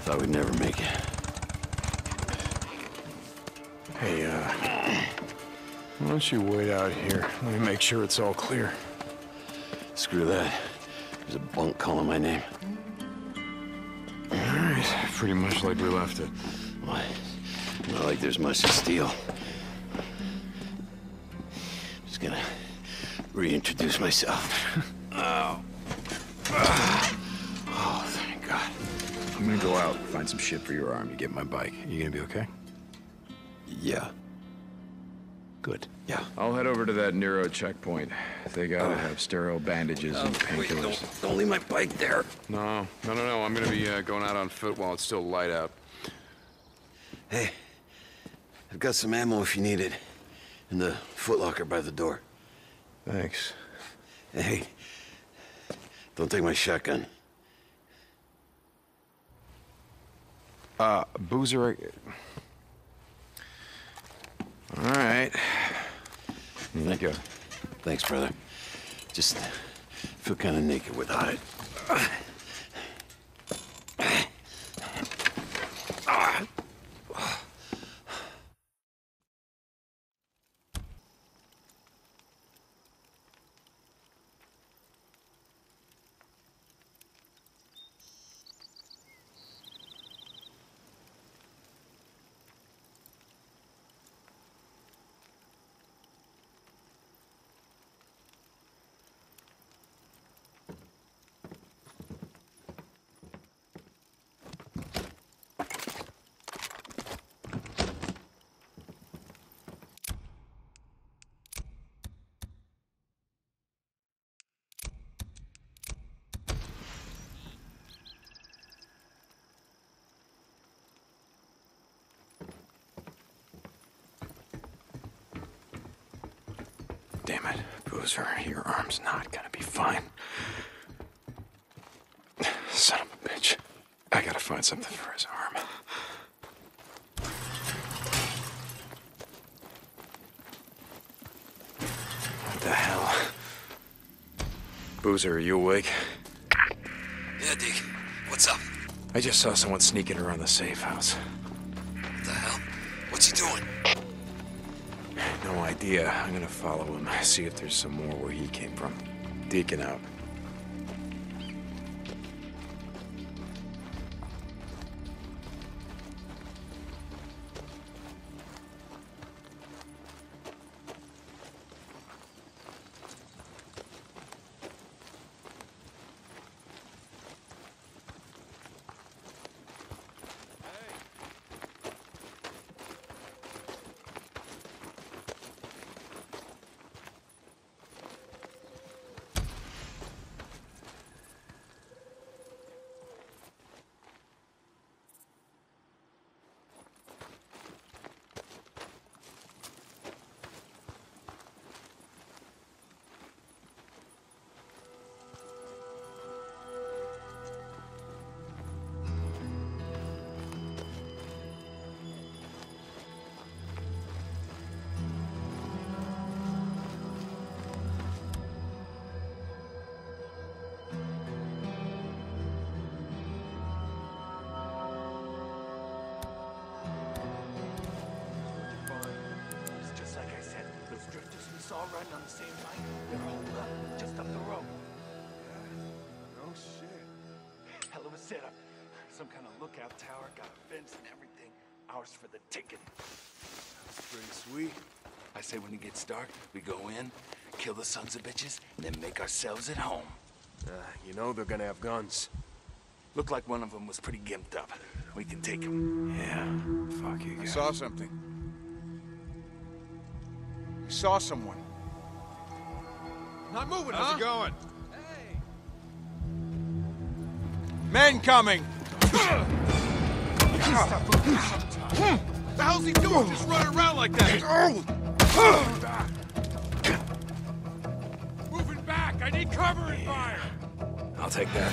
Thought we'd never make it. Hey, why don't you wait out here? Let me make sure it's all clear. Screw that. There's a bunk calling my name. All right, pretty much like we left it. Why? Not like there's much to steal. Just gonna reintroduce myself. Oh, thank God. I'm gonna go out and find some shit for your arm. You get my bike. You gonna be okay? Yeah. Good. Yeah. I'll head over to that Nero checkpoint. They gotta have sterile bandages and Wait, painkillers. don't leave my bike there. No. I'm gonna be going out on foot while it's still light out. Hey, I've got some ammo if you need it. In the footlocker by the door. Thanks. Hey, don't take my shotgun. Boozer... All right. Here you go. Thanks, brother. Just feel kind of naked without it. Damn it, Boozer, your arm's not gonna be fine. Son of a bitch. I gotta find something for his arm. What the hell? Boozer, are you awake? Yeah, Deke. What's up? I just saw someone sneaking around the safe house. What the hell? What's he doing? No idea. I'm gonna follow him, see if there's some more where he came from. Deacon out. All running on the same line. They're all up, just up the road. No shit. Hell of a setup. Some kind of lookout tower, got a fence and everything. Ours for the taking. That's pretty sweet. I say when it gets dark, we go in, kill the sons of bitches, and then make ourselves at home. You know they're gonna have guns. Looked like one of them was pretty gimped up. We can take him. Yeah, fuck you I guys. saw something. I saw someone. Not moving, How's it going? Men coming! The hell's he doing? Just running around like that? Moving back! I need cover and fire! I'll take that.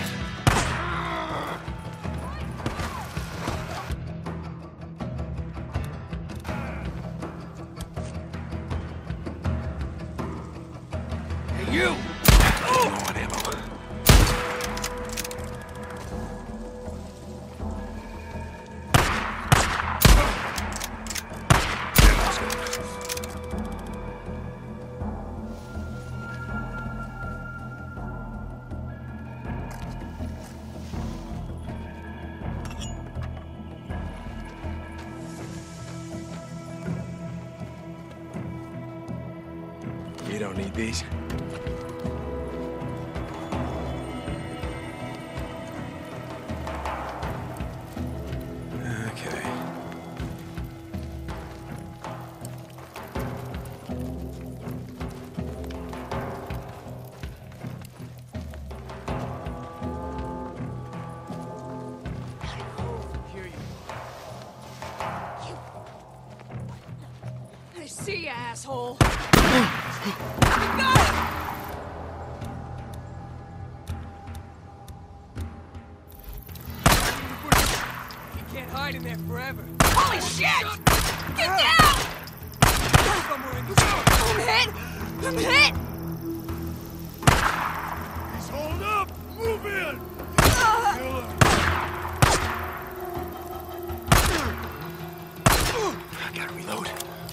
Hey, you! No one ammo. You don't need these? Okay. I see you, asshole. You can't hide in there forever. Holy shit! Get down! Somewhere in the I'm hit! I'm hit! He's holed up! Move in! I gotta reload.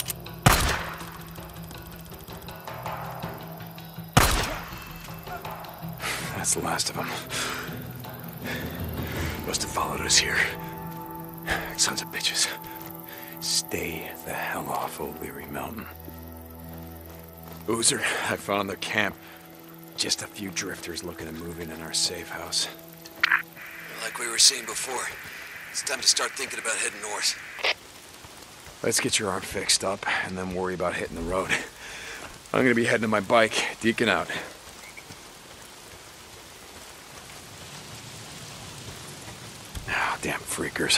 That's the last of them. Must have followed us here. Sons of bitches. Stay the hell off O'Leary Mountain. Boozer, I found their camp. Just a few drifters looking to move in our safe house. Like we were saying before, it's time to start thinking about heading north. Let's get your arm fixed up and then worry about hitting the road. I'm gonna be heading to my bike. Deacon out. Oh, damn freakers.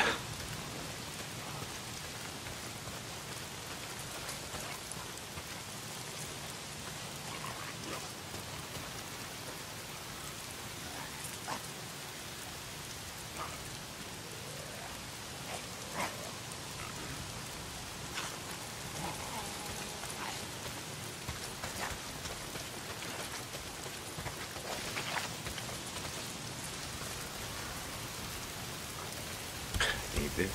Need this.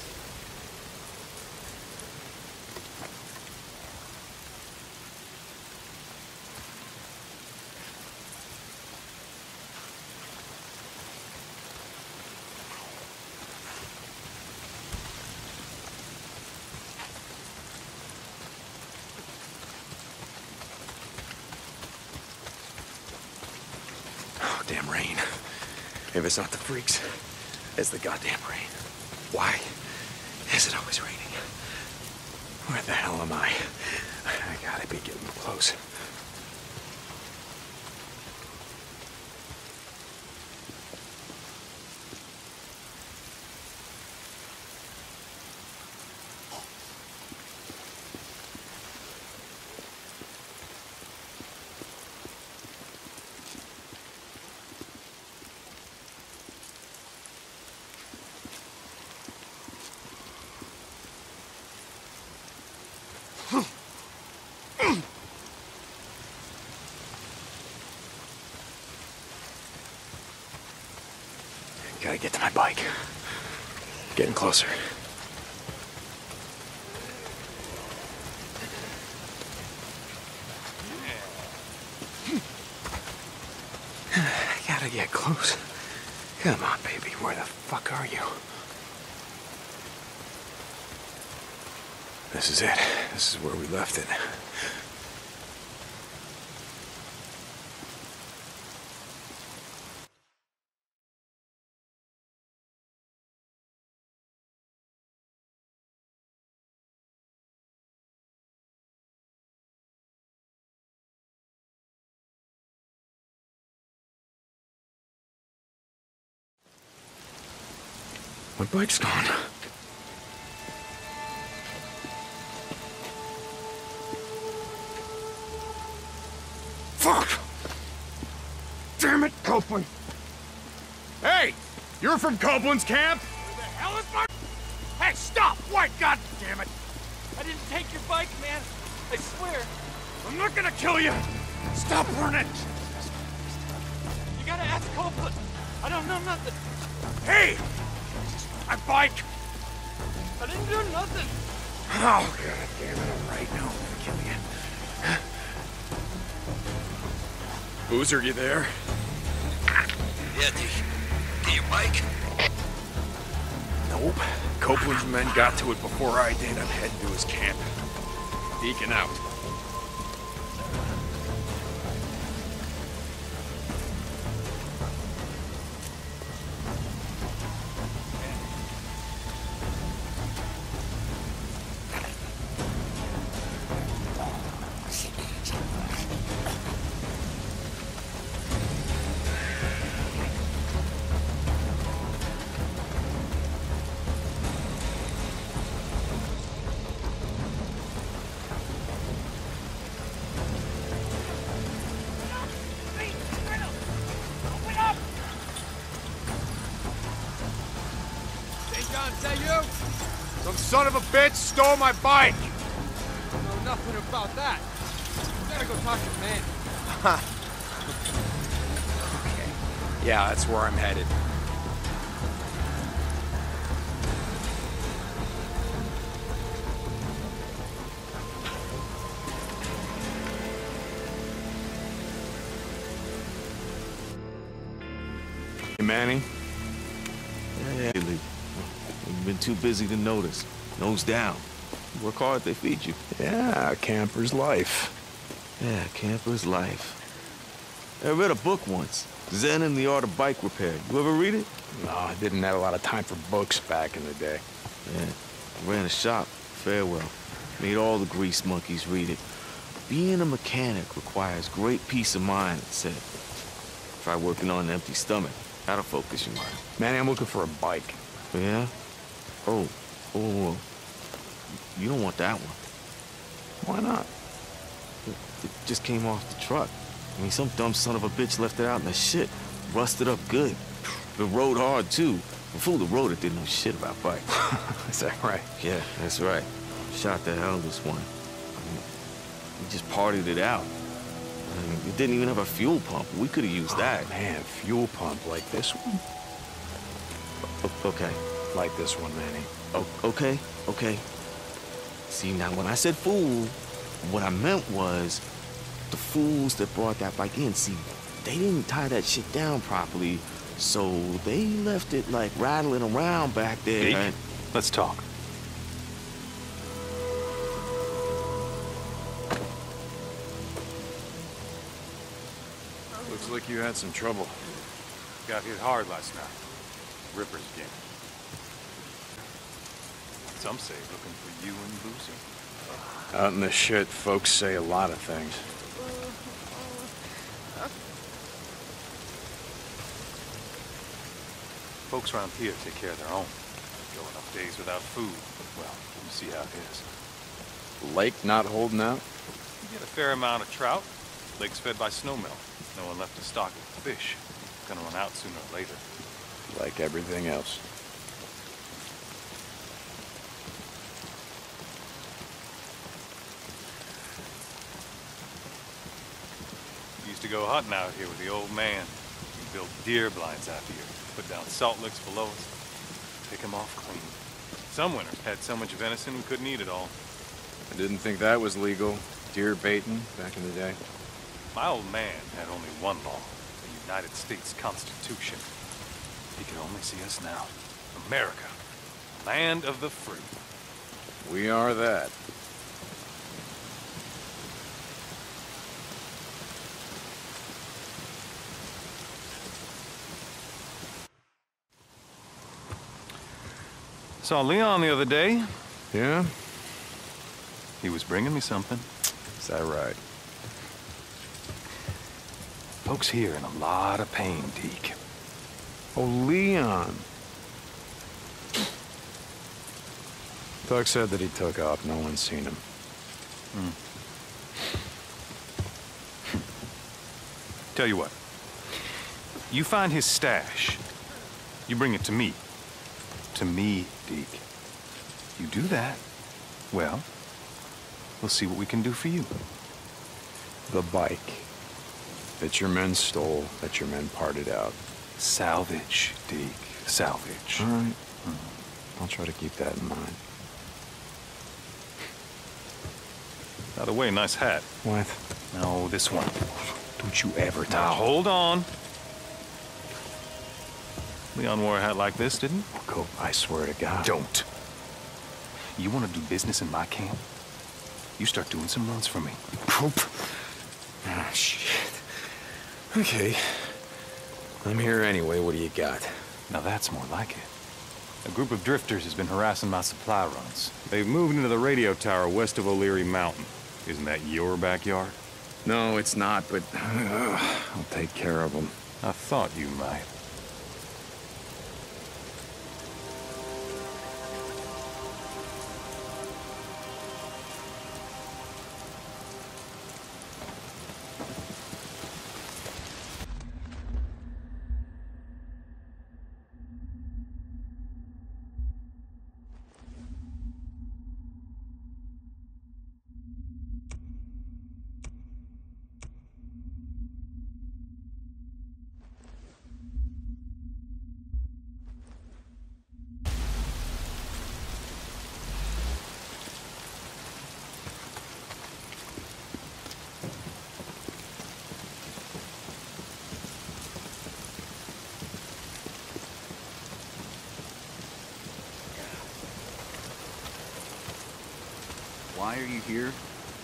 Oh, damn rain. If it's not the freaks, it's the goddamn rain. Why is it always raining? Where the hell am I? I gotta be getting close. Gotta get to my bike. Getting closer. I gotta get close. Come on, baby. Where the fuck are you? This is it. This is where we left it. My bike's gone. Fuck! Damn it, Copeland! Hey! You're from Copeland's camp? Where the hell is my... Hey, stop! What? God damn it! I didn't take your bike, man. I swear. I'm not gonna kill you! Stop running! You gotta ask Copeland. I don't know nothing. Hey! My bike! I didn't do nothing. Oh, god damn it, I'm right now. I'm gonna kill you. Boozer, you there? Yeah, get your bike? Nope. Copeland's men got to it before I did. I'm heading to his camp. Deacon out. Is that you? Some son of a bitch stole my bike! I know nothing about that. You gotta go talk to Manny. Okay. Yeah, that's where I'm headed. Hey, Manny? Yeah, you've been too busy to notice. Nose down. Work hard, they feed you. Yeah, camper's life. Yeah, camper's life. I read a book once, Zen and the Art of Bike Repair. You ever read it? No, I didn't have a lot of time for books back in the day. Yeah, I ran a shop, Farewell. Made all the grease monkeys read it. Being a mechanic requires great peace of mind, it said. Try working on an empty stomach. That'll focus your mind. Manny, I'm looking for a bike. Yeah? Oh, you don't want that one. Why not? It just came off the truck. I mean, some dumb son of a bitch left it out in the shit. Rusted up good. It rode hard, too. The fool that rode it didn't know shit about bikes. Is that right? Yeah, that's right. Shot the hell this one. I mean, we just partied it out. I mean, it didn't even have a fuel pump. We could have used that. Man, fuel pump like this one? Okay. Like this one, Manny. Oh, okay. See, now when I said fool, what I meant was the fools that brought that bike in. See, they didn't tie that shit down properly, so they left it like rattling around back there. Deke, And... let's talk. Looks like you had some trouble. Got hit hard last night. Rippers game. Some say looking for you and Boozy. Out in the shit, folks say a lot of things. Folks around here take care of their own. Go enough days without food. Well, you see how it is. Lake not holding out? You get a fair amount of trout. Lake's fed by snowmelt. No one left to stock it with fish. Gonna run out sooner or later. Like everything else. Used to go hunting out here with the old man. He built deer blinds out here. Put down salt licks below us. Pick 'em off clean. Some winters had so much venison we couldn't eat it all. I didn't think that was legal. Deer baiting back in the day. My old man had only one law, the United States Constitution. He can only see us now. America, land of the free. We are that. Saw Leon the other day. Yeah? He was bringing me something. Is that right? Folks here in a lot of pain, Deke. Oh, Leon. Doug said that he took off. No one's seen him. Tell you what. You find his stash. You bring it to me. To me, Deke. You do that, well, we'll see what we can do for you. The bike that your men stole, that your men parted out. Salvage, Deke. Salvage. All right. I'll try to keep that in mind. By the way, nice hat. What? No, this one. Don't you ever touch Now, it. hold on. Leon wore a hat like this, didn't he? Go, I swear to God. Don't. You want to do business in my camp? You start doing some runs for me. Poop. Ah, shit. Okay. I'm here anyway. What do you got? Now that's more like it. A group of drifters has been harassing my supply runs. They've moved into the radio tower west of O'Leary Mountain. Isn't that your backyard? No, it's not, but I'll take care of them. I thought you might. Why are you here?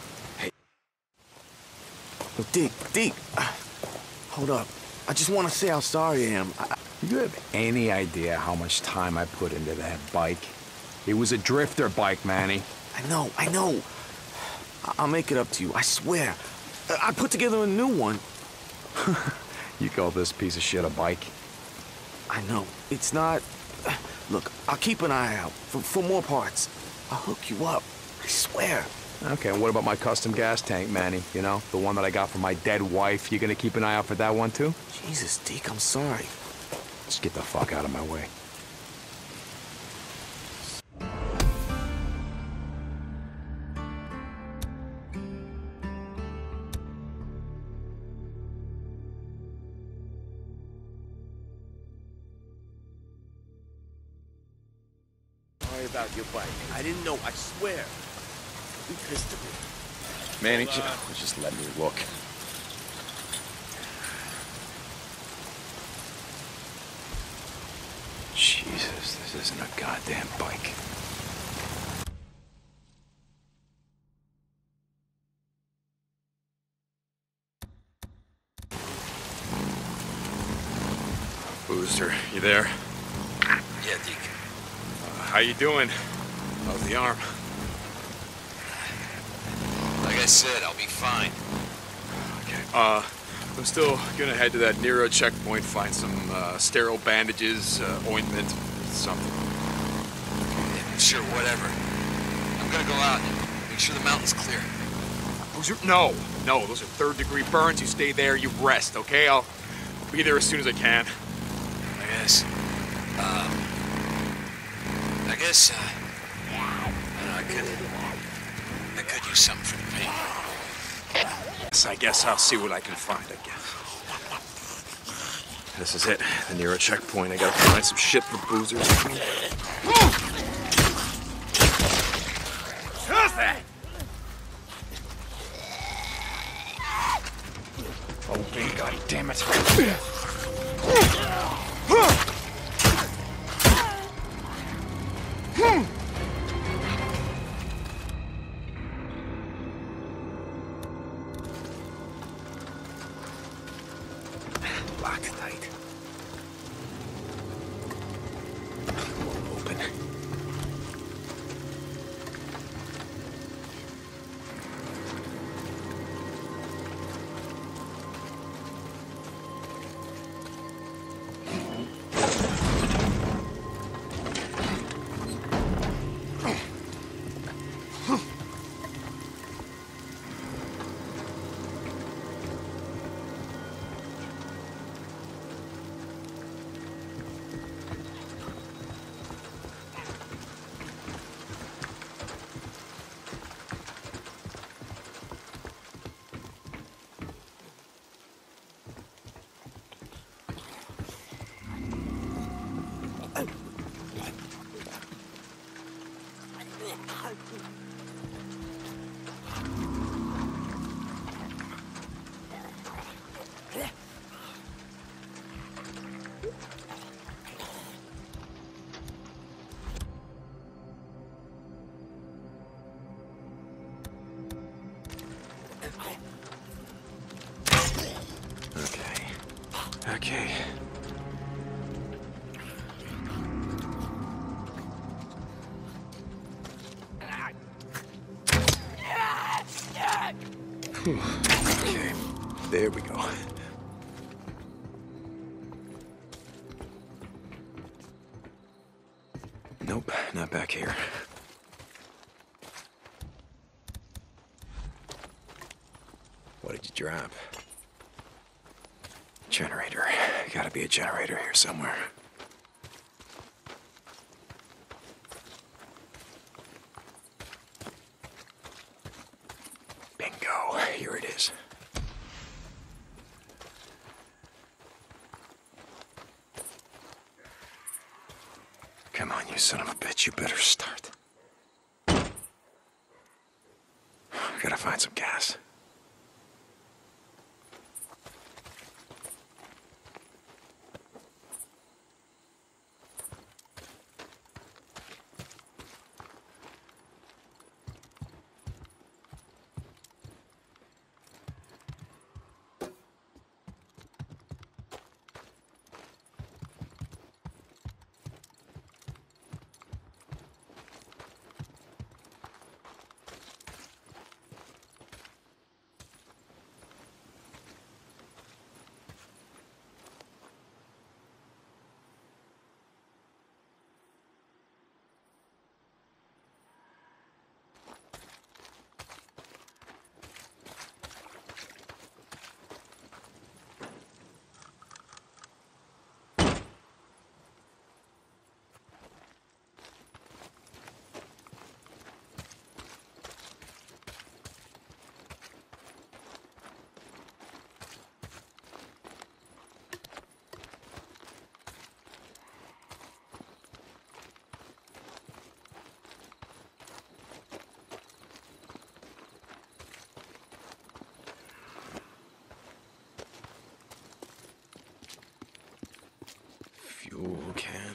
Yo, Deke, hold up. I just want to say how sorry I am. You have any idea how much time I put into that bike? It was a drifter bike, Manny. I know. I'll make it up to you, I swear. I put together a new one. You call this piece of shit a bike? I know. It's not... Look, I'll keep an eye out for more parts. I'll hook you up. I swear. Okay, and what about my custom gas tank, Manny? You know, the one that I got from my dead wife. You gonna keep an eye out for that one, too? Jesus, Deke, I'm sorry. Just get the fuck out of my way. Sorry about your bike. I didn't know, I swear. Be pissed at me. Manny, just let me look. Jesus, this isn't a goddamn bike. Booster, you there? Yeah, Deke. How you doing? How's the arm? Like I said, I'll be fine. Okay. I'm still gonna head to that Nero checkpoint, find some sterile bandages, ointment, something. Yeah, sure, whatever. I'm gonna go out and make sure the mountain's clear. Those are no, those are third-degree burns. You stay there, you rest, okay? I'll be there as soon as I can. I guess. I could use something for the pain. Yes, I guess I'll see what I can find, I guess. This is it, the Nero checkpoint. I gotta find some shit for boozers. Open, God damn it. Lock it tight. Won't open. Okay. Okay, there we go. Nope, not back here. What did you drop? Generator. Gotta be a generator here somewhere. Bingo. Here it is. Come on, you son of a bitch. You better start. Gotta find some gas. Ooh, who can?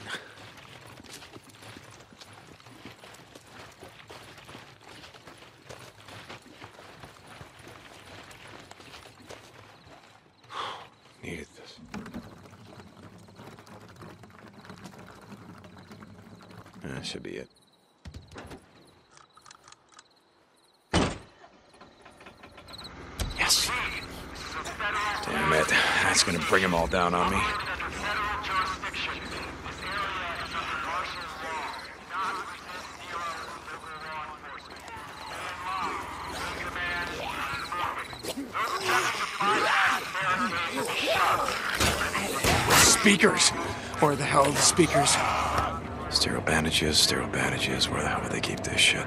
Needed this. That should be it. Yes! Damn it. That's gonna bring them all down on me. Speakers! Where the hell are the speakers? Sterile bandages, where the hell would they keep this shit?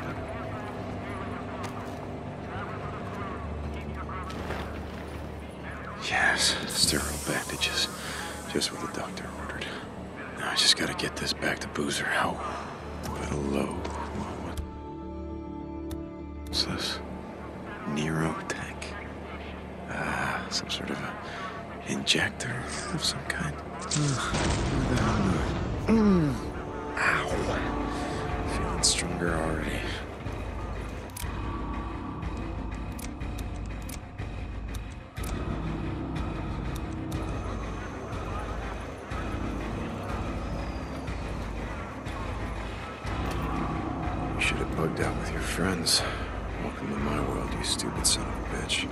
Yes, sterile bandages. Just what the doctor ordered. Now I just gotta get this back to Boozer. How? What a load. What's this? Neurotech. Some sort of a injector of some kind. Where the hell am I? Ow. Feeling stronger already. You should have bugged out with your friends. Welcome to my world, you stupid son of a bitch.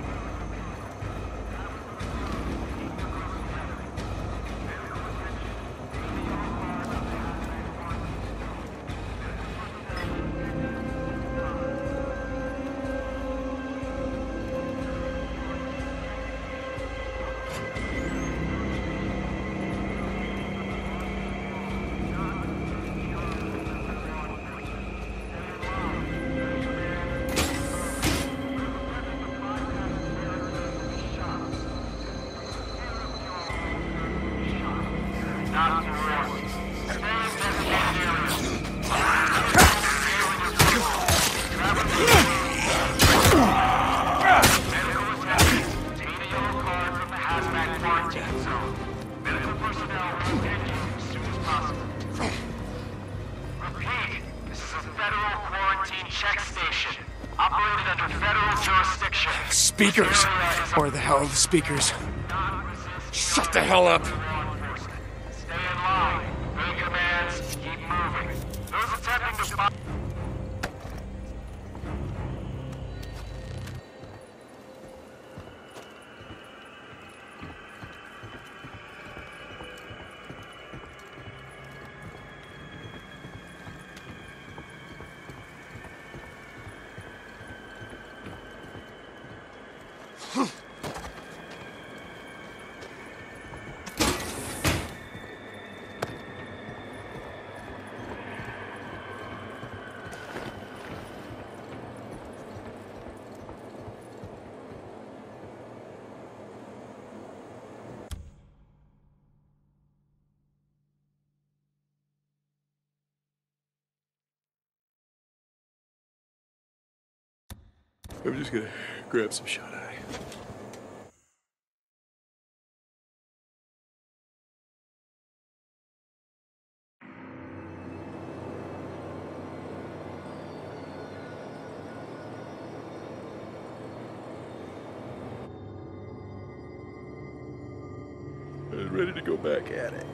Speakers! Where the hell are the speakers? Shut the hell up! Stay in line. Obey commands. Keep moving. Those attempting to spot. I'm just gonna grab some shut-eye. I was ready to go back at it.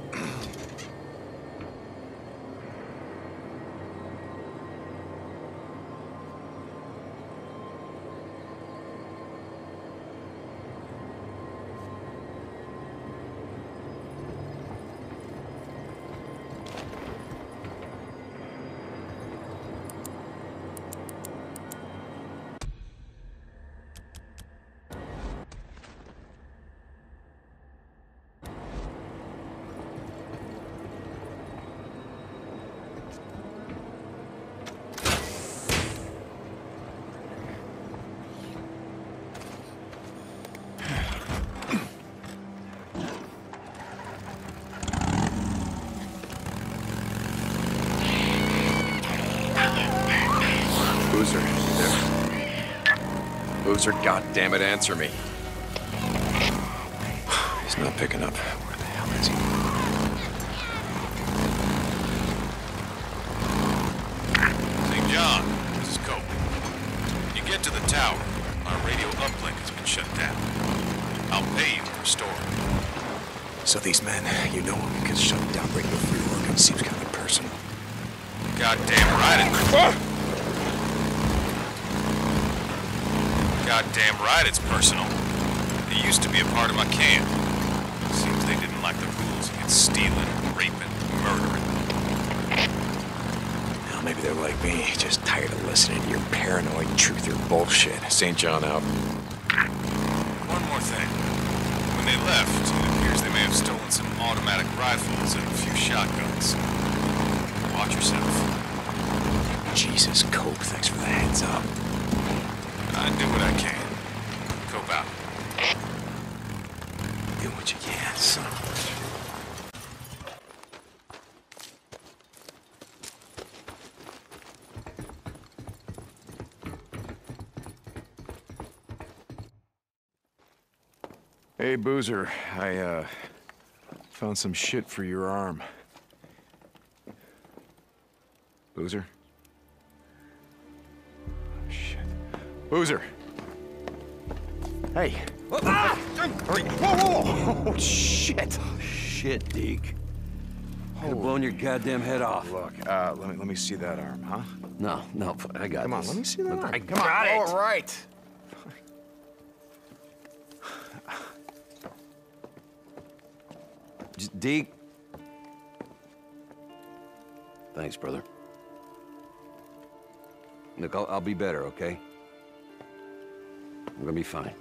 Boozer, you there? Boozer, goddammit, answer me. He's not picking up. Where the hell is he? So these men, you know them because shutting down Radio Free Oregon seems kind of personal. Goddamn right Goddamn right it's personal. They used to be a part of my camp. Seems they didn't like the rules against stealing, raping, murdering. Well, maybe they're like me, just tired of listening to your paranoid truther bullshit. St. John out. One more thing. When they left, it appears they may have stolen some automatic rifles and a few shotguns. Watch yourself. Jesus, Cope, thanks for the heads up. I do what I can. Cope out. Do what you can, son. Hey, Boozer, I, found some shit for your arm. Boozer? Oh, shit. Boozer! Hey! Whoa! Oh, shit! Shit, Deke. Could have blown your goddamn head off. Look, let me see that arm, huh? No, I got Come on, this. let me see that arm. I Come on, got it. all right. Deke. Thanks, brother. Look, I'll be better, okay? I'm gonna be fine.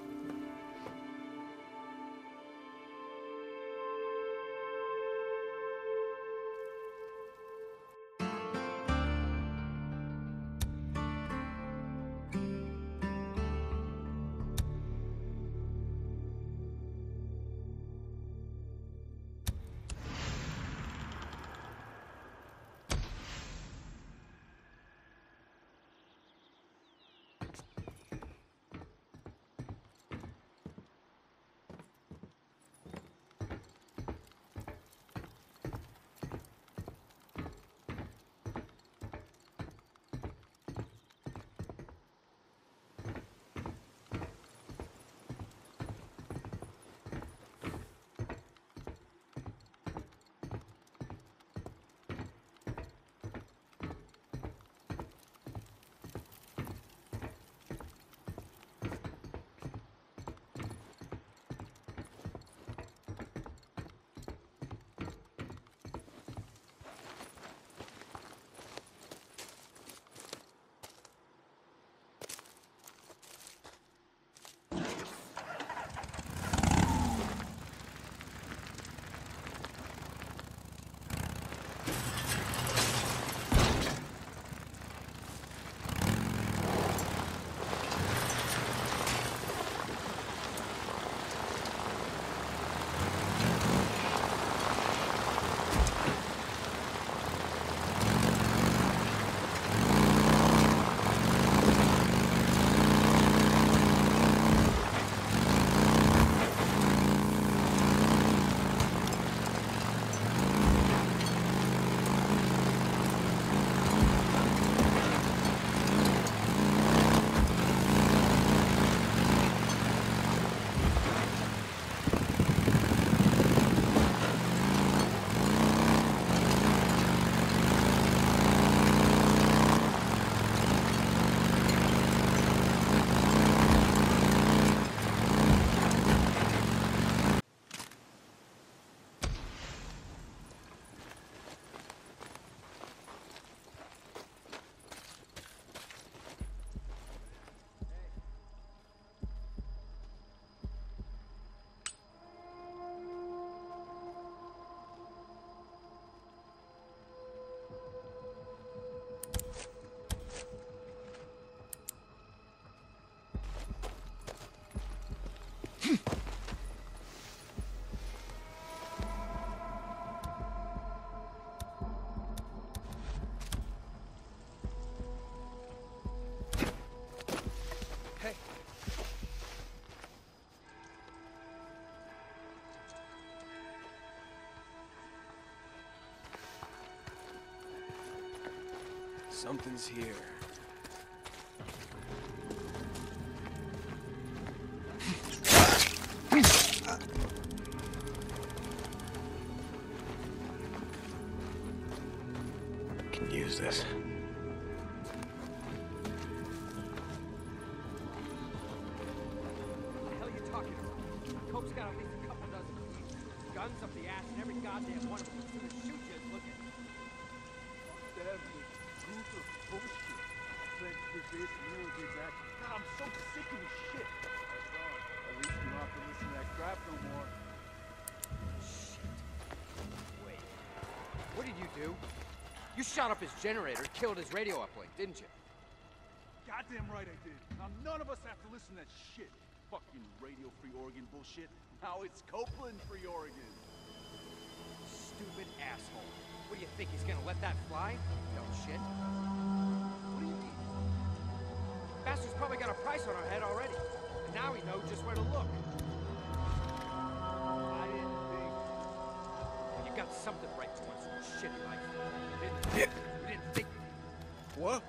Something's here. can use this. What the hell are you talking about? Cope's got at least a couple dozen guns up the ass, and every goddamn one of them is gonna shoot you. Look at Damn, this group of bullshit. This military back. God, I'm so sick of this shit. At least you don't have to listen to that crap no more. shit. Wait. What did you do? You shot up his generator, killed his radio uplink, didn't you? Goddamn right I did. Now none of us have to listen to that shit. Fucking Radio Free Oregon bullshit. Now it's Copeland Free Oregon. Stupid asshole. What do you think, he's gonna let that fly? No shit. What do you mean? Bastard's probably got a price on our head already. And now we know just where to look. I didn't think. You got something right to us, shitty life. You didn't think. What?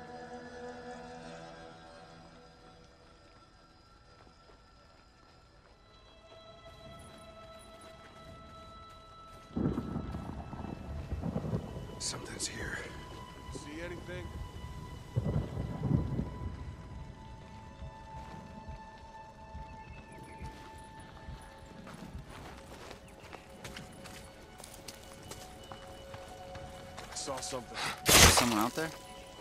Something's here. See anything? I saw something. Is someone out there?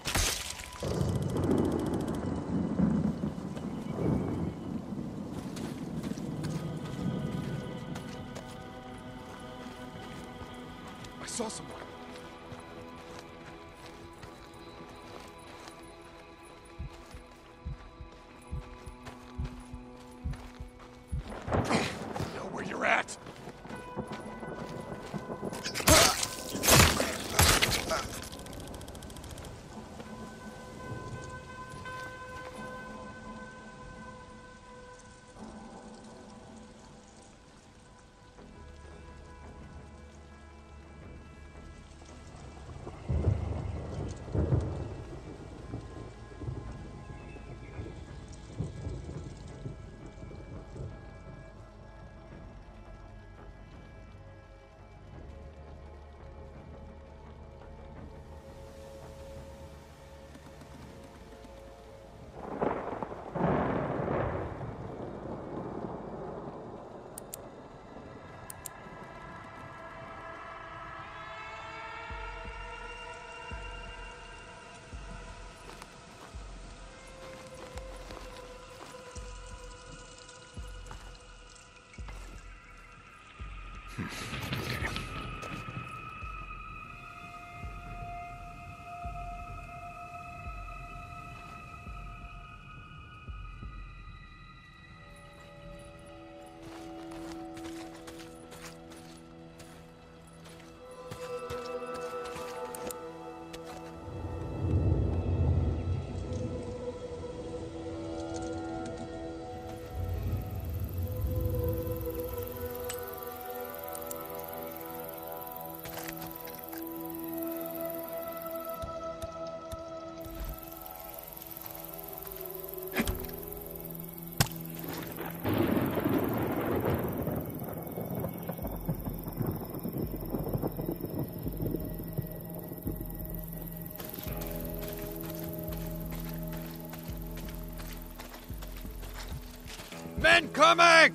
I saw someone. Know where you're at. Men coming!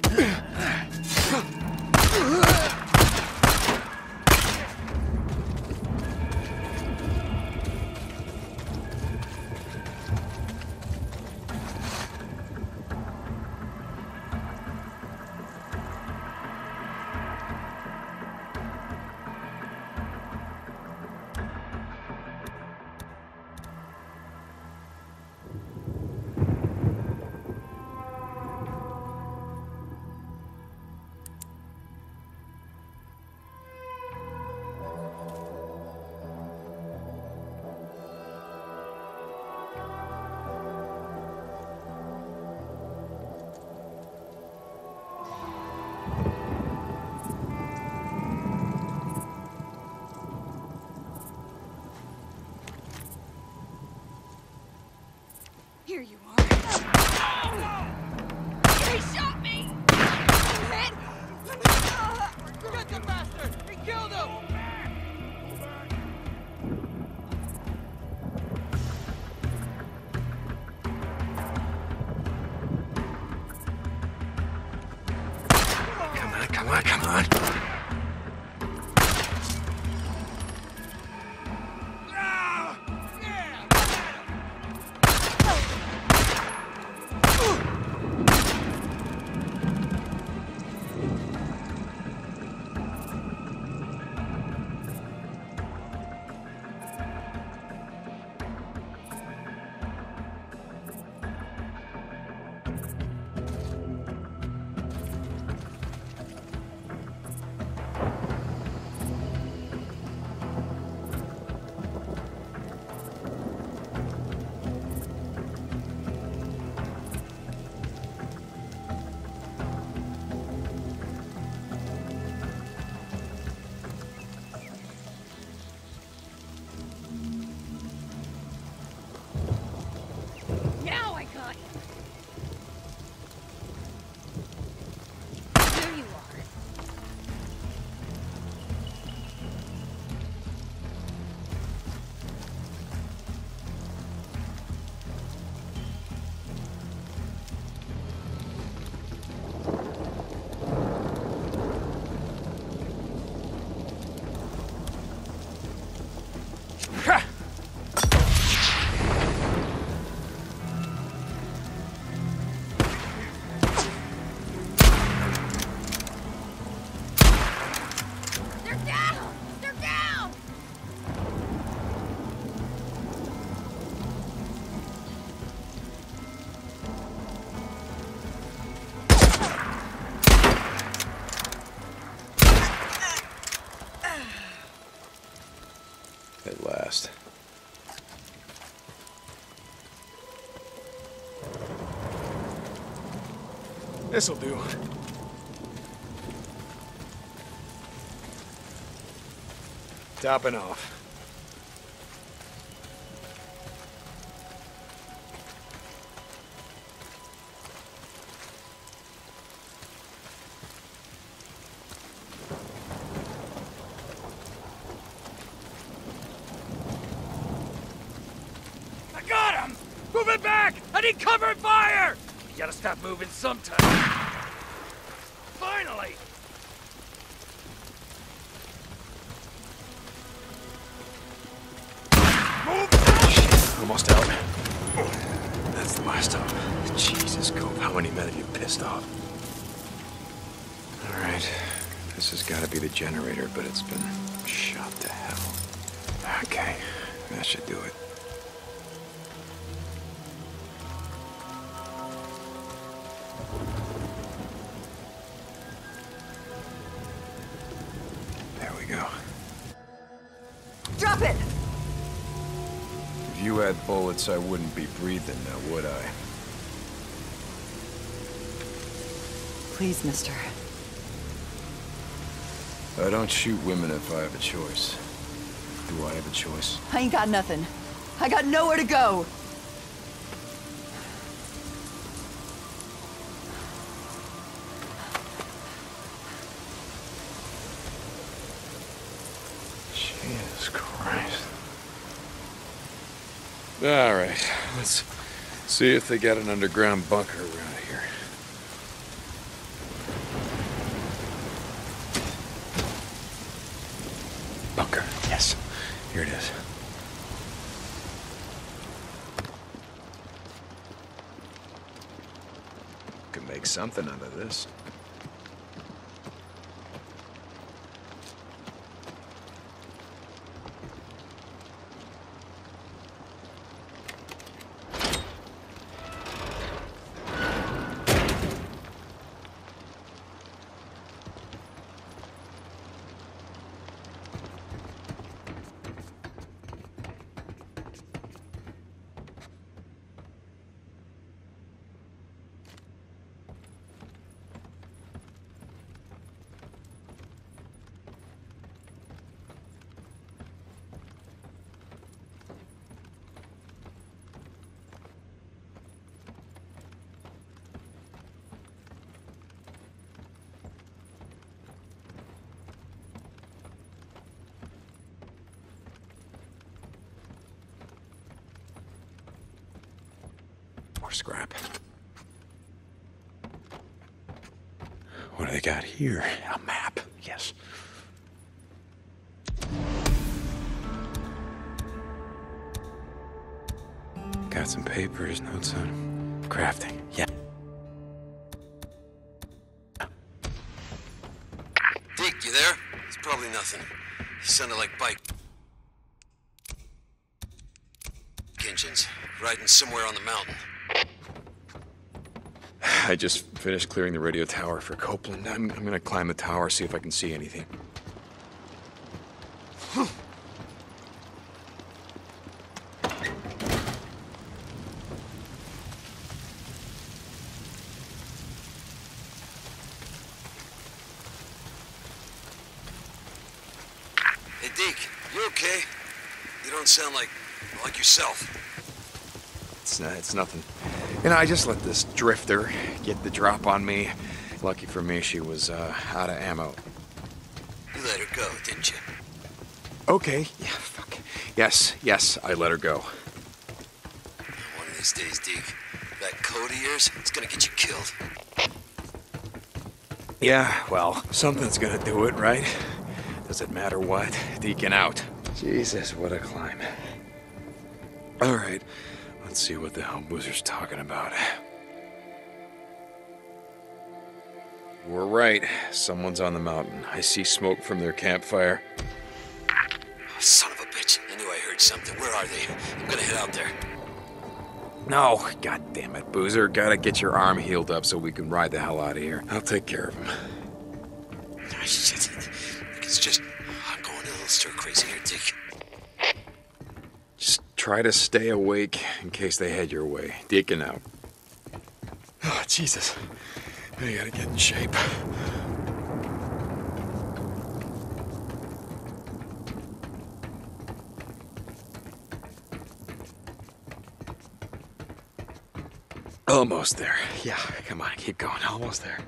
Here you are. He shot me! I'm hit! Get the bastard! He killed him! Come on. Now I got you. There you are. They're down! They're down! At last. This'll do. Topping off. I got him! Move it back! I need cover and fire! You gotta stop moving sometime. Finally! Almost out. That's the last of them. Jesus, Cope, how many men have you pissed off? All right. This has got to be the generator, but it's been shot to hell. Okay. That should do it. There we go. Drop it! If you had bullets, I wouldn't be breathing now, would I? Please, mister. I don't shoot women if I have a choice. Do I have a choice? I ain't got nothing. I got nowhere to go. Jesus Christ. All right, let's see if they got an underground bunker around here. Bunker. Yes. Here it is. Could make something out of this. More scrap. What do they got here? A map. guess. Got some papers, notes on crafting. Yeah. Deke, you there? It's probably nothing. He sounded like bike engines, riding somewhere on the mountain. I just finished clearing the radio tower for Copeland. I'm gonna climb the tower, see if I can see anything. Hey, Deke, you okay? You don't sound like yourself. It's nothing. You know, I just let this drifter get the drop on me. Lucky for me, she was out of ammo. You let her go, didn't you? Okay. Yeah, fuck. Yes, I let her go. One of these days, Deke, that code of yours, it's gonna get you killed. Yeah, well, something's gonna do it, right? Does it matter what? Deacon out. Jesus, what a climb. All right, let's see what the hell Boozer's talking about. You were right. Someone's on the mountain. I see smoke from their campfire. Son of a bitch. I knew I heard something. Where are they? I'm gonna head out there. No, god damn it, Boozer. Gotta get your arm healed up so we can ride the hell out of here. I'll take care of him. Shit. It's just... I'm going a little stir-crazy here, Dick. Just try to stay awake in case they head your way. Deacon out. Oh, Jesus. I gotta get in shape. Almost there. Yeah, come on, keep going. Almost there.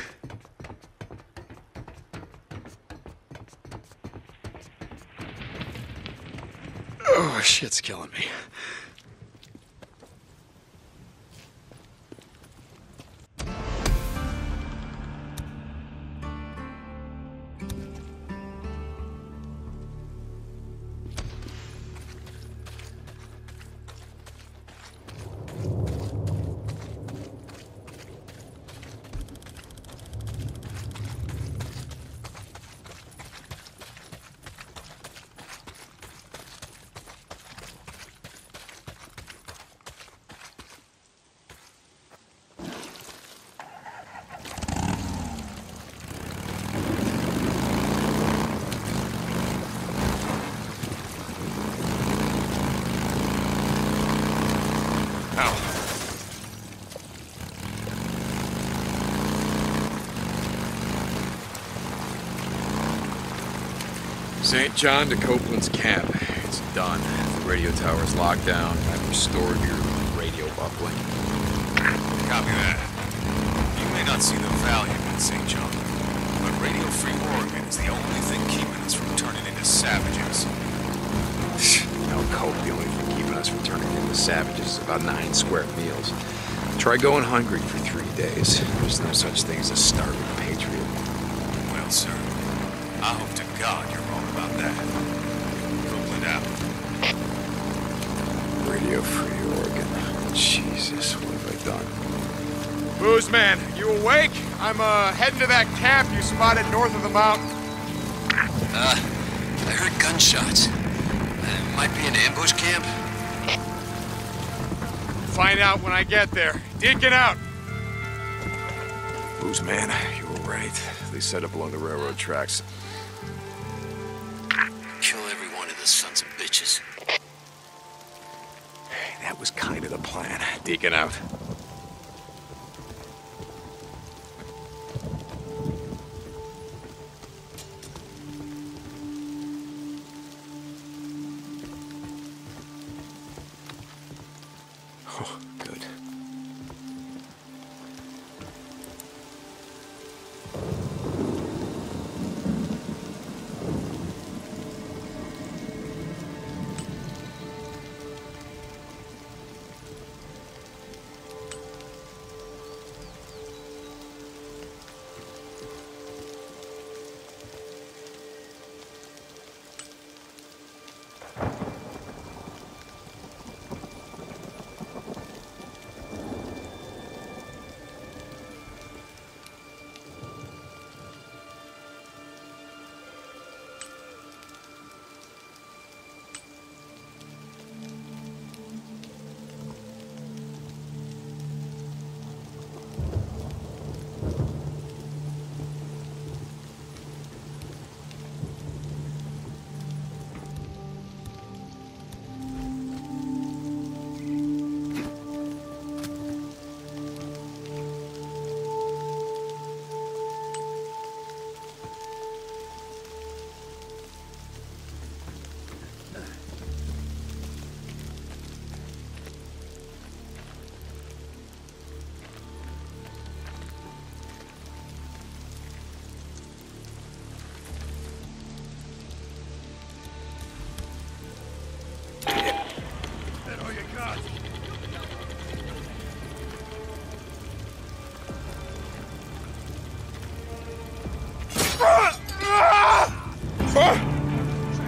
Oh, shit's killing me. St. John to Copeland's camp. It's done. The radio tower's locked down. I've restored your radio uplink. Copy that. You may not see the value in St. John, but Radio Free Oregon is the only thing keeping us from turning into savages. No, Cope, the only thing keeping us from turning into savages is about 9 square meals. Try going hungry for 3 days. There's no such thing as a starving patriot. Well, sir, I hope to God you're wrong about that. Copeland out. Radio Free Oregon. Jesus, what have I done? Booze man, you awake? I'm heading to that camp you spotted north of the mountain. I heard gunshots. Might be an ambush camp. Find out when I get there. Deacon out. Booze man, you were right. They set up along the railroad tracks. Kill every one of the sons of bitches. That was kind of the plan. Deacon out. Oh, good.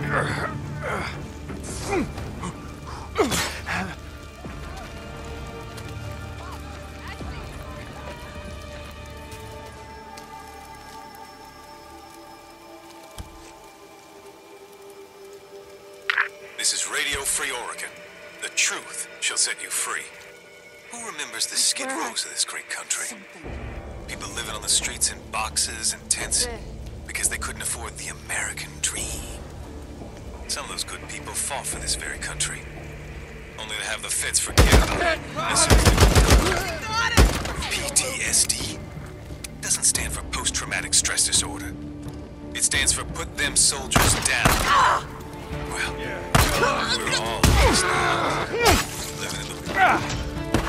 This is Radio Free Oregon. The truth shall set you free. Who remembers the skid rows of this great country? People living on the streets in boxes and tents because they couldn't afford the American dream. Some of those good people fought for this very country, only to have the feds forget about it as soon as they PTSD doesn't stand for post-traumatic stress disorder. It stands for put them soldiers down. Well, we're all lost now, living in the...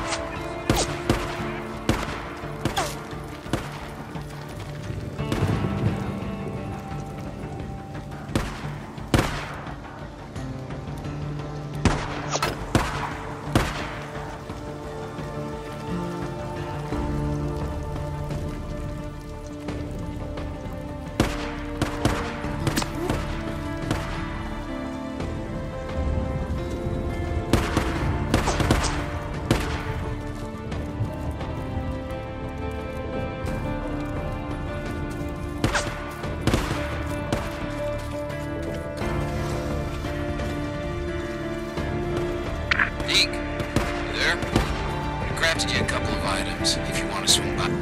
A couple of items if you want to swing by.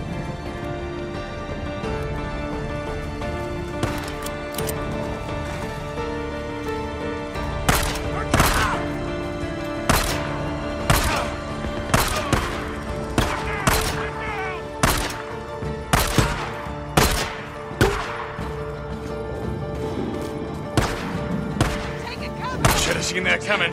Should have seen that coming.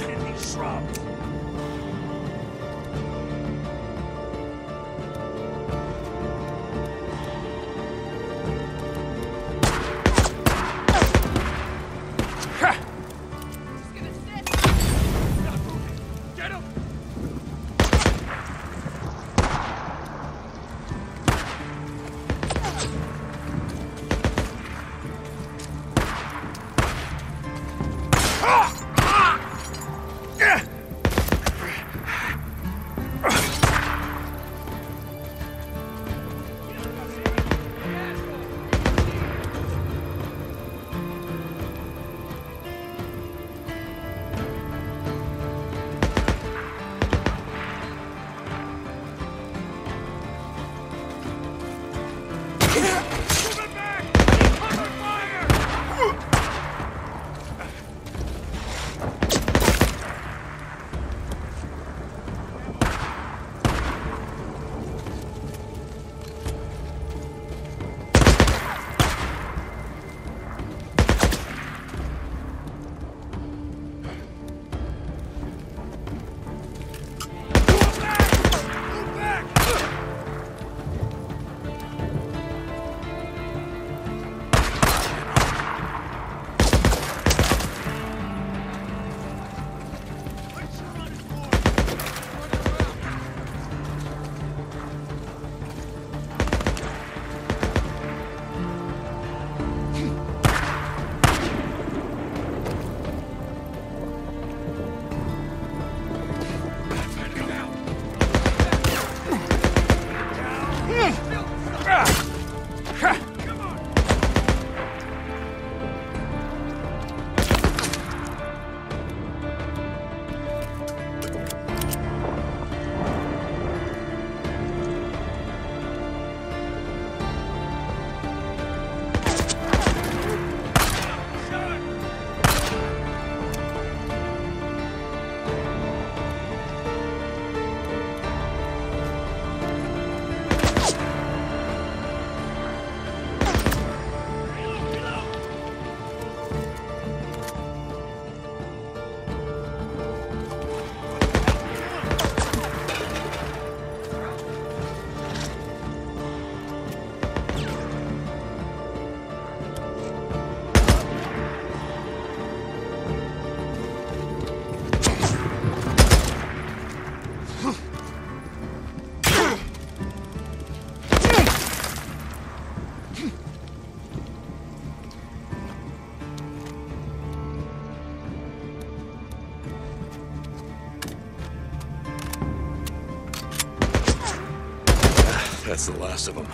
That's the last of them.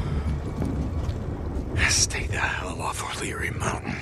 Stay the hell off O'Leary Mountain.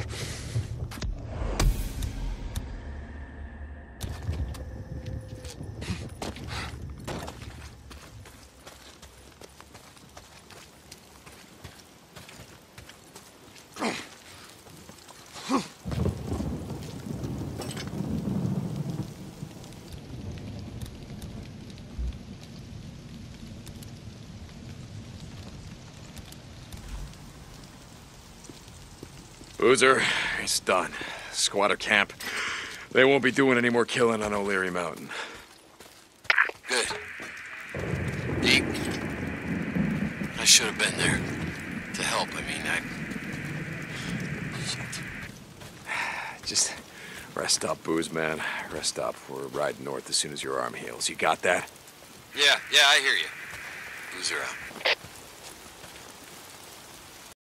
Boozer, it's done. Squatter camp. They won't be doing any more killing on O'Leary Mountain. Good. Deke, I should have been there. To help, I mean, Shit. Just rest up, Booze, man. Rest up. We're riding north as soon as your arm heals. You got that? Yeah, I hear you. Boozer out.